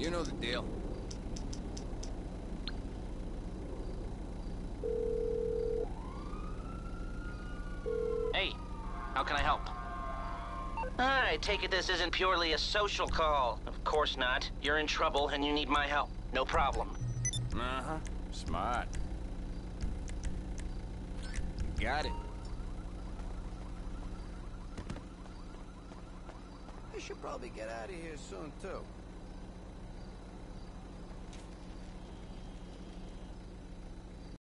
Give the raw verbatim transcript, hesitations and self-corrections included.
You know the deal. Hey, how can I help? I take it this isn't purely a social call. Of course not. You're in trouble and you need my help. No problem. Uh-huh. Smart. Got it. I should probably get out of here soon, too.